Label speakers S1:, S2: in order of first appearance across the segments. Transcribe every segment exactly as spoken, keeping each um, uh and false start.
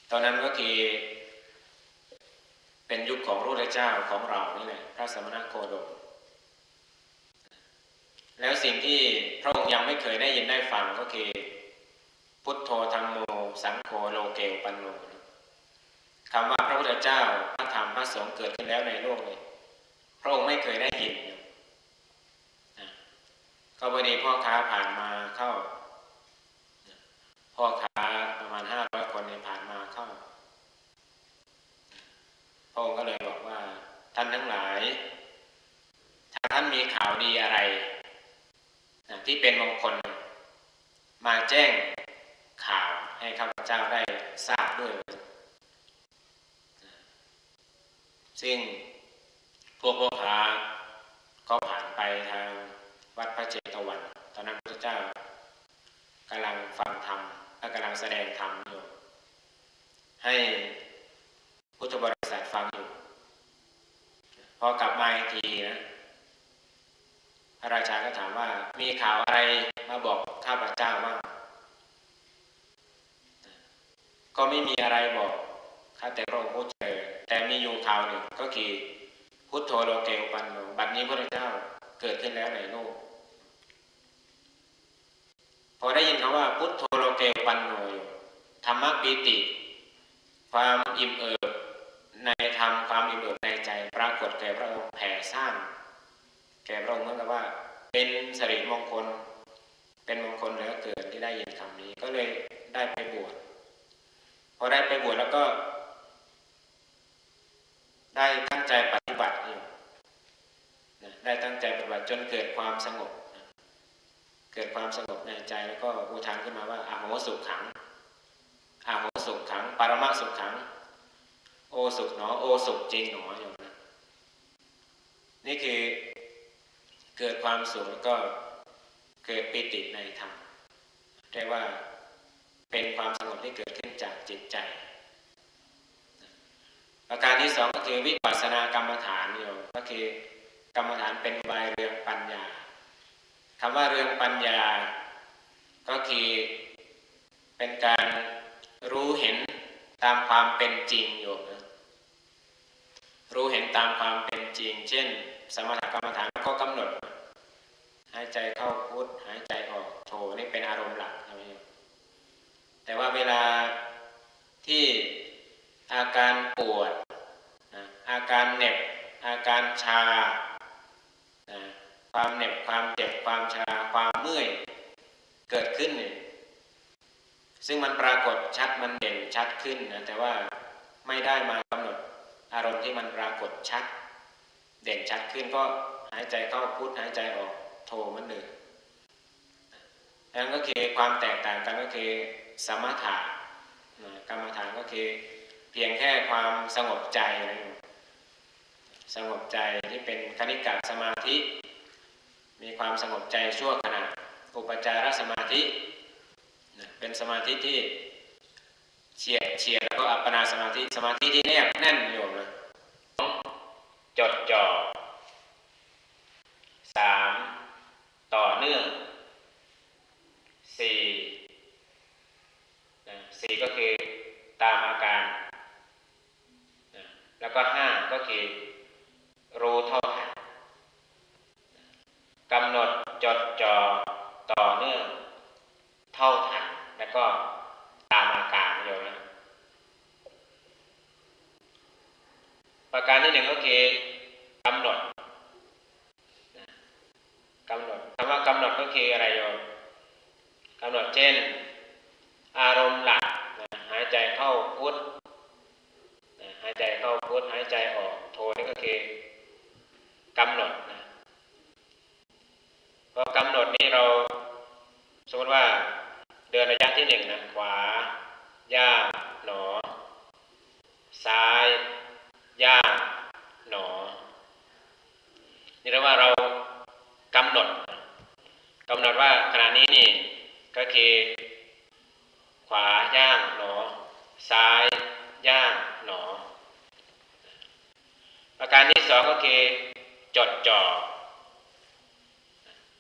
S1: ตอนนั้นก็คือเป็นยุคของพระพุทธเจ้าของเรานี่แหละพระสมณโคดมแล้วสิ่งที่พระองค์ยังไม่เคยได้ยินได้ฟังก็คือพุทโธธัมโมสังโฆโลเกอุปันโนคำว่าพระพุทธเจ้าพระธรรมพระสงฆ์เกิดขึ้นแล้วในโลกนี้พระองค์ไม่เคยได้ยินก็พอดีพ่อค้าผ่านมาเข้าพ่อค้าประมาณห้าร้อยคนผ่านมาเข้าพระองค์ก็เลยบอกว่าท่านทั้งหลายถ้าท่านมีข่าวดีอะไรที่เป็นมงคลมาแจ้งข่าวให้ข้าพเจ้าได้ทราบด้วยซึ่งพวกพ่อค้าก็ผ่านไปทางวัดพระเจตวันตอนนั้นพระเจ้ากำลังฟังธรรมและกำลังแสดงธรรมอยู่ให้พุทธบริษัทฟังอยู่พอกลับมาอีกทีนะพระราชาก็ถามว่ามีข่าวอะไรมาบอกข้าพเจ้าบ้างก็ไม่มีอะไรบอกข้าแต่พระองค์พูดเจอแต่มีอยู่ข่าวหนึ่งก็คือพุทโธโลเกอุปันโนบัดนี้พระเจ้าเกิดขึ้นแล้วในโลกพอได้ยินคำว่าพุทโธโลเกอุปันโนอยู่ธรรมปีติความอิ่มเอิบในธรรมความอิ่มเอิบในใจปรากฏแก่พระองค์แผ่ซ่านแก่พระองค์เหมือนกับว่าเป็นสิริมงคลเป็นมงคลเหลือเกินที่ได้ยินคำนี้ก็เลยได้ไปบวชพอได้ไปบวชแล้วก็ได้ตั้งใจปฏิบัติอยู่ได้ตั้งใจปฏิบัติจนเกิดความสงบเกิดความสงบในใจแล้วก็อุทานขึ้นมาว่าอาโหสุขขังอาโหสุขขังปรมสุขขังโอสุขหนอโอสุขจริงหนออยู่นะนี่คือเกิดความสุขแล้วก็เกิดปิติในธรรมเรียกว่าเป็นความสงบที่เกิดขึ้นจากจิตใจประการที่สองก็คือวิปัสสนากรรมฐานอยู่ก็คือกรรมฐานเป็นวายเรืองปัญญาคำว่าเรืองปัญญาก็คือเป็นการรู้เห็นตามความเป็นจริงอยู่นะรู้เห็นตามความเป็นจริงเช่นสมถกรรมฐานก็กำหนดหายใจเข้าพุทหายใจออกโทนี่เป็นอารมณ์หลักใช่ไหมแต่ว่าเวลาที่อาการปวดอาการเหน็บอาการชาความเหน็บความเจ็บความชาความเมื่อยเกิดขึ้นเนี่ยซึ่งมันปรากฏชัดมันเด่นชัดขึ้นนะแต่ว่าไม่ได้มากำหนดอารมณ์ที่มันปรากฏชัดเด่นชัดขึ้นก็หายใจเข้าพุทหายใจออกโทมันหนึ่งนั่นก็คือความแตกต่างกันก็คือสมถะกรรมฐานก็คือเพียงแค่ความสงบใจสงบใจที่เป็นคณิกะสมาธิมีความสงบใจชั่วขณะอุปจารสมาธิเป็นสมาธิที่เฉียดเฉียดแล้วก็อัปปนาสมาธิสมาธิที่แนบแน่นอยู่นะจดจ่อสามต่อเนื่องสี่สี่ก็คือตามอาการแล้วก็ห้าก็คือรู้เท่าทันกำหนดจดจ่อต่อเนื่องเท่าทันแล้วก็ตามอาการเดียวนะประการที่หนึ่งก็คือกำหนดกำหนดคำว่ากำหนดก็คืออะไรโยมกำหนดเช่นอารมณ์หลักหายใจเข้าพุทหายใจเข้าพุทหายใจออกโทนี่ก็คือกำหนดนะพอกำหนดนี้เราสมมติว่าเดินระยะที่หนึ่งนะขวาย่างหนอซ้ายย่างหนอนี่เรียกว่าเรากำหนดกำหนดว่าขณะนี้นี่ก็คือขวาย่างหนอซ้ายย่างหนอประการที่สองก็คือจดจ่อ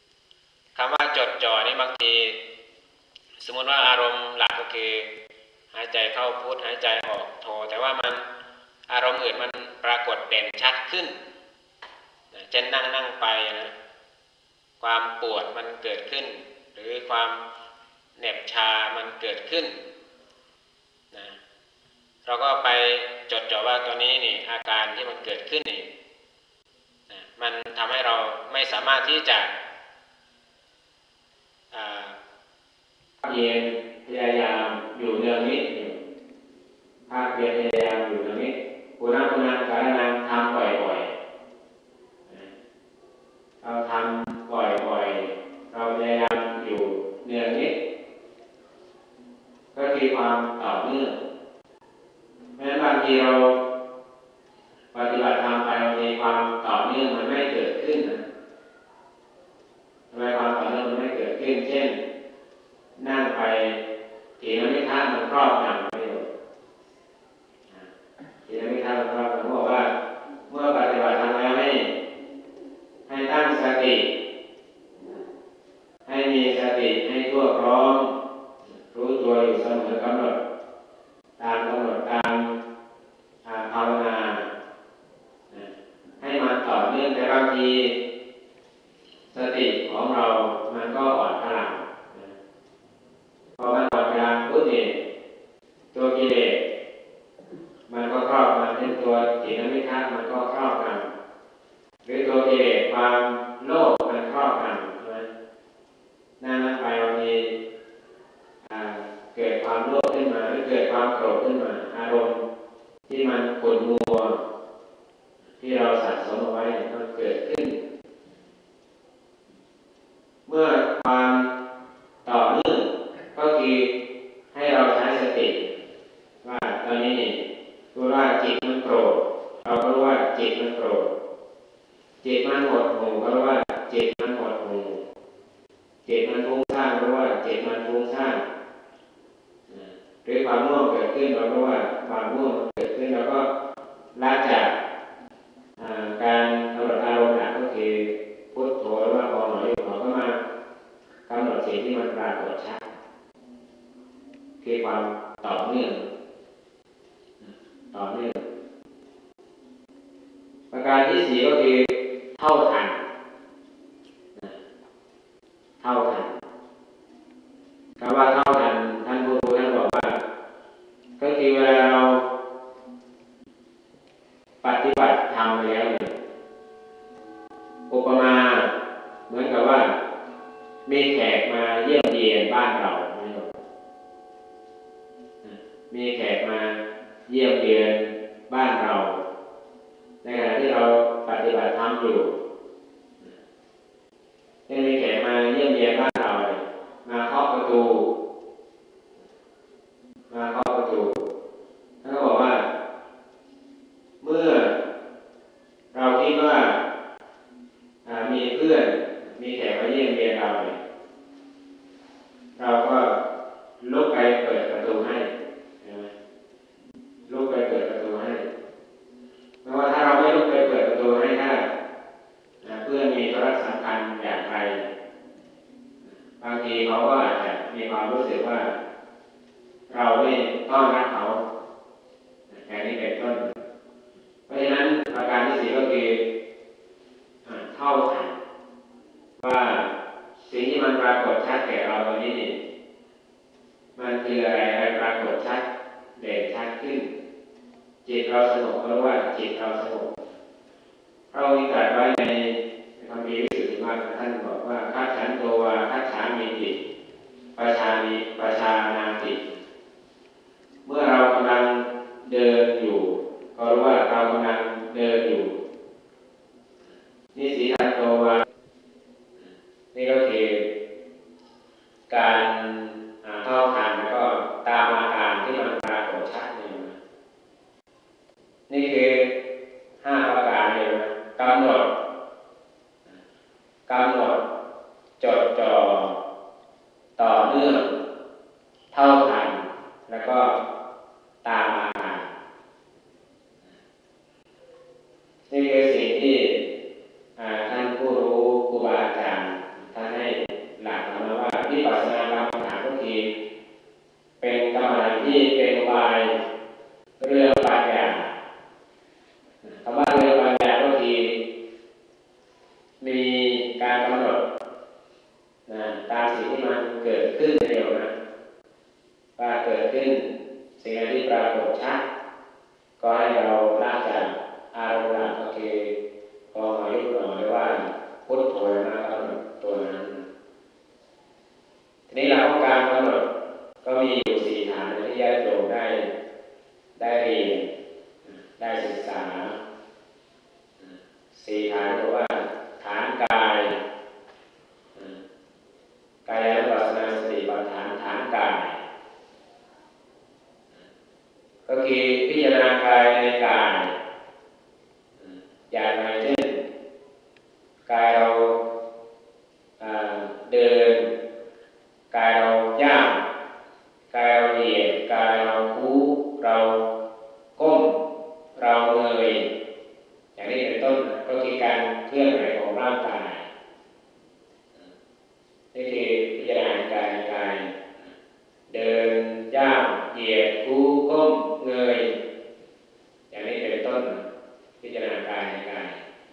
S1: คำว่าจดจ่อนี่บางทีสมมติว่าอารมณ์หลักก็คือหายใจเข้าพุทหายใจออกโทแต่ว่ามันอารมณ์อื่นมันปรากฏเด่นชัดขึ้นเช่นนั่งนั่งไปนะความปวดมันเกิดขึ้นหรือความเหน็บชามันเกิดขึ้นนะเราก็ไปจดจ่อว่าตัวนี้นี่อาการที่มันเกิดขึ้นนี่นะมันทำให้เราไม่สามารถที่จะเพียรพยายามอยู่เนืองนิดภาคเพียรพยายามอยู่เนืองนิดปุณณปุณณการนามทำบ่อยๆเราทำบ่อยๆเราพยายามอยู่เนืองนิดก็คือความต่อเนื่องแม้บางทีเราปฏิบัติธรรมไปบางทีความต่อเนื่องมันไม่เกิดขึ้นนะทำไมความต่อเนื่องมันไม่เกิดขึ้นเช่นนั่งไปถีนมิทะมันครอบงำไม่หมดถีนมิทะมันครอบงำบอกว่าเมื่อปฏิบัติธรรมแล้วให้ให้ตั้งสติให้มีสติให้ทั่วพร้อมรู้ตัวอยู่เสมอกำหนดตามกำหนดตามภาวนาให้มันต่อเนื่องแต่บางทีสติของเรามันก็อ่อนกำลังพอมันอ่อนกำลังปุ๊บนี่ตัวกิเลสมันก็ครอบมันเป็นตัวถีนมิทะมันก็ครอบงำหรือตัวกิเลสความโลภมันครอบงำใช่ไหมนั่นไปบางทีเกิดความโลภขึ้นมาหรือเกิดความโกรธขึ้นมาอารมณ์ที่มันขุ่นมัวที่เราสะสมเอาไว้มันเกิดขึ้นเมื่อความต่อเนื่องก็คือให้เราใช้สติว่าตอนนี้นี่รู้ว่าจิตมันโกรธเราก็รู้ว่าจิตมันโกรธจิตมันหดหู่ก็รู้ว่าจิตมันหดหู่จิตมันฟุ้งซ่านรู้ว่าจิตมันฟุ้งซ่านหรือความง่วงเกิดขึ้นเรารู้ว่าความง่วงเกิดขึ้นเราก็ละจากการกำหนดอารมณ์หลักก็คือพุทโธหรือว่าพอหน่อยพอก็มากำหนดสิ่งที่มันปรากฏชัดคือความต่อเนื่องต่อเนื่องประการที่สี่ก็คือเท่าทันเท่าทันคำว่าเท่าทันท่านผู้รู้ท่านบอกว่าก็คือเวลาเราปฏิบัติธรรมแล้วเนี่ยอุปมาเหมือนกับว่ามีแขกมาเยี่ยมเยียนบ้านเรามีแขกมาเยี่ยมเยียนบ้านเราในขณะที่เราปฏิบัติธรรมอยู่ยังมีแขกมาเยี่ยมเยียนบ้านเรามาเคาะประตูมาเคาะประตูท่านก็บอกว่าเมื่อเราคิดว่ามีเพื่อนมีแขกมาเยี่ยมเยียนเราเราก็ลุกไปเปิดประตูให้ลุกไปเปิดประตูให้เพราะว่าถ้าเราไม่ลุกไปเปิดประตูให้ถ้าเพื่อนมีธุระสำคัญอย่างไรบางทีเขาก็อาจจะมีความรู้สึกว่าเราไม่ต้อนรับเขาแค่นี้เป็นต้นเพราะฉะนั้นประการที่สี่ก็คือเท่าทันว่าสิ่งที่มันปรากฏชัดแก่เราตอนนี้นี่มันคืออะไรอะไรปรากฏชัดเด่นชัดขึ้นจิตเราสงบเพราะว่าจิตเราสงบเรามีตรัสไว้ในคำพีวิสุทธิมรรคท่านบอกว่าคัจฉันโตวาคัจฉามิติประชานิประชานาติเมื่อเรากำลังเดินอยู่ก็รู้ว่าเรากำลังเดินอยู่นิสีทันโตวานี่ก็คือการเท่าทันแล้วก็ตามอาการที่มันปรากฏชัดนี่นี่คือห้าประการเลยนะกำหนดากฏชัดก็ให้เราละจากอารมณ์หลักก็คือพอมายุบหนอหรือว่าพุทโธมากำหนดตัวนั้นทีนี้เราต้องการกำหนดก็มีอยู่สี่ฐานที่ญาติโยมได้ได้เรียนได้ศึกษาสี่ฐานก็ว่าฐานกายกายานุปัสสนาสติปัฏฐานฐานกายก็คือพิจารณากายในกายอย่างไรเช่นกายเราเดินกายเราย่างกายเราเหยียดกายเราคู้เราก้มเราเงยอย่างนี้เป็นต้นก็คือการเคลื่อนไหวของร่างกายนี่คือพิจารณากายกายเดินย่างเหยียดคู้ก้มเงยอย่างนี้เป็นต้นพิจารณากายกาย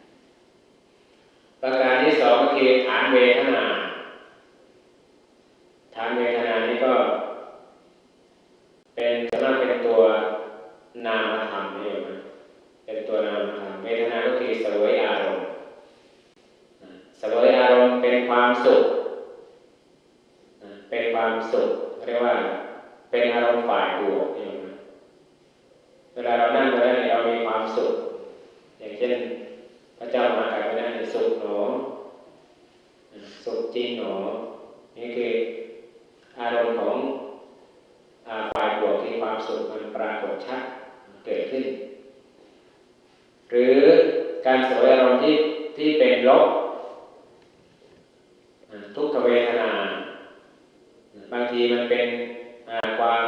S1: ประการที่สองก็คือฐานเวทนาฐานเวทนานี้ก็เป็นสำหรับเป็นตัวนามธรรมนี่เองเป็นตัวนามธรรมเวทนาก็คือเสวยอารมณ์เสวยอารมณ์เป็นความสุขเป็นความสุขเรียกว่าเป็นอารมณ์ฝ่ายบวกนี่เวลาเรานั่งแล้วเรามีความสุขอย่างเช่นพระเจ้ามหากรุณาสุขหนอสุขจริงหนอนี่คืออารมณ์ของฝ่ายบวกที่ความสุขมันปรากฏชัดเกิดขึ้นหรือการเสวยอารมณ์ที่ที่เป็นลบทุกขเวทนาบางทีมันเป็นความ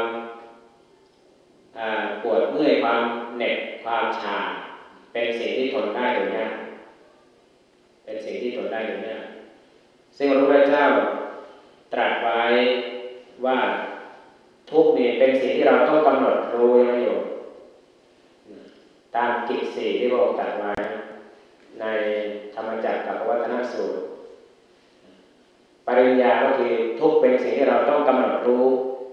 S1: ปวดเมื่อยความเหน็บความชาเป็นสิ่งที่ทนได้โดยยากเป็นสิ่งที่ทนได้โดยยากซึ่งพระพุทธเจ้าตรัสไว้ว่าทุกข์นี่เป็นสิ่งที่เราต้องกำหนดรู้นะโยมตามกิจสี่ที่พระองค์ตรัสไว้ในธรรมจักรกับวัฒนสูตรปริญญาก็คือทุกข์เป็นสิ่งที่เราต้องกำหนดรู้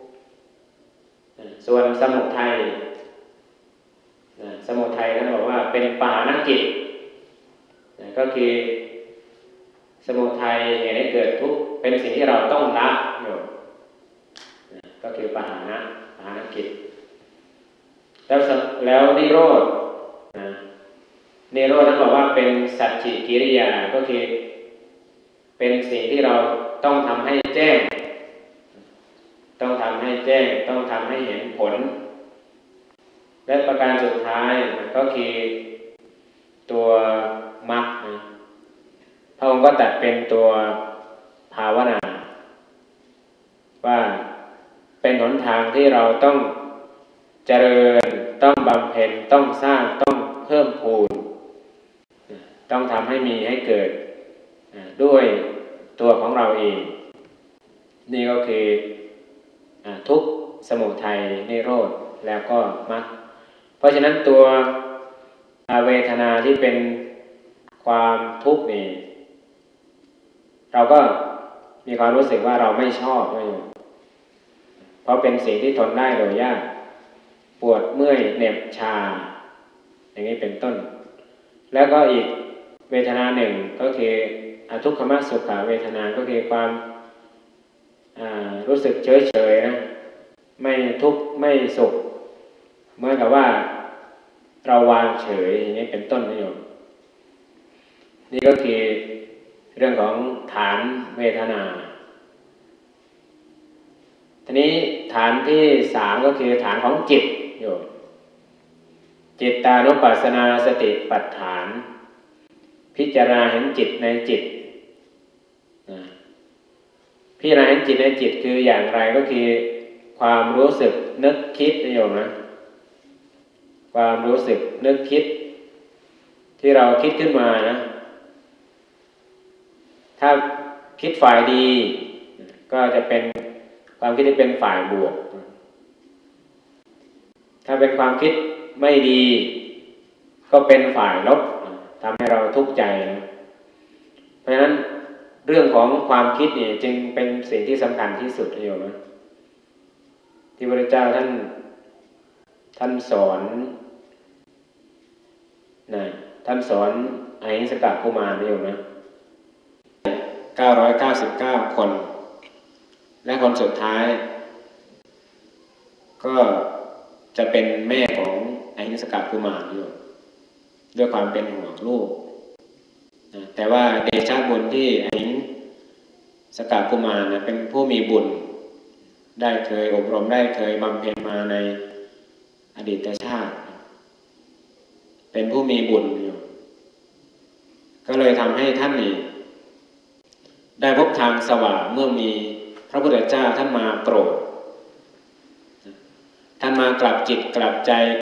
S1: ส่วนสมุทัยสมุทัยท่านบอกว่าเป็นปหานกิจก็คือสมุทัยเหตุให้เกิดทุกข์เป็นสิ่งที่เราต้องละอยู่ก็คือปหานะปหานกิจแล้วแล้วนิโรธนิโรธท่านบอกว่าเป็นสัจฉิกิริยาก็คือเป็นสิ่งที่เราต้องทำให้แจ้งต้องทำให้แจ้งต้องทำให้เห็นผลและประการสุดท้ายก็คือตัวมรรคพระองค์ก็ตัดเป็นตัวภาวนาว่าเป็นหนทางที่เราต้องเจริญต้องบำเพ็ญต้องสร้างต้องเพิ่มพูนต้องทำให้มีให้เกิดด้วยตัวของเราเองนี่ก็คือทุกข์สมุทัยนิโรธแล้วก็มรรคเพราะฉะนั้นตัวเวทนาที่เป็นความทุกข์นี่เราก็มีความรู้สึกว่าเราไม่ชอบไม่เพราะเป็นสิ่งที่ทนได้โดยยากปวดเมื่อยเหน็บชาอย่างนี้เป็นต้นแล้วก็อีกเวทนาหนึ่งก็คืออทุกขมสุขเวทนาก็คือความรู้สึกเฉยเฉยนะไม่ทุกข์ไม่สุขเหมือนกับว่าเราวางเฉยอย่างนี้เป็นต้นนะโยมนี่ก็คือเรื่องของฐานเวทนาทีนี้ฐานที่สามก็คือฐานของจิตโยมจิตตานุปัสสนาสติปัฏฐานพิจารณาเห็นจิตในจิตพิจารณาเห็นจิตในจิตคืออย่างไรก็คือความรู้สึกนึกคิดนะโยมนะความรู้สึกนึกคิดที่เราคิดขึ้นมานะถ้าคิดฝ่ายดีก็จะเป็นความคิดที่เป็นฝ่ายบวกถ้าเป็นความคิดไม่ดีก็เป็นฝ่ายลบทำให้เราทุกข์ใจนะเพราะฉะนั้นเรื่องของความคิดนี่จึงเป็นสิ่งที่สำคัญที่สุดนะโยมนะที่พระพุทธเจ้าท่านท่านสอนนะท่านสอนอหิงสกกุมารนี่อยู่นะเก้าร้อยเก้าสิบเก้าคนและคนสุดท้ายก็จะเป็นแม่ของอหิงสกกุมารอยู่ด้วยความเป็นห่วงลูกนะแต่ว่าเดชะบุญที่อหิงสกกุมารนะเป็นผู้มีบุญได้เคยอบรมได้เคยบำเพ็ญมาในอดีตชาติเป็นผู้มีบุญอยู่ก็เลยทำให้ท่านนี่ได้พบทางสว่างเมื่อมีพระพุทธเจ้าท่านมาโปรดท่านมากลับจิตกลับใจ